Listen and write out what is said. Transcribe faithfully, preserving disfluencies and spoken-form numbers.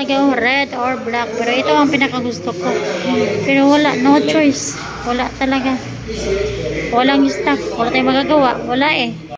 talaga yung red or black. Pero ito ang pinakagusto ko. Pero wala, no choice. Wala talaga. Walang stock. Wala tayong magagawa. Wala eh.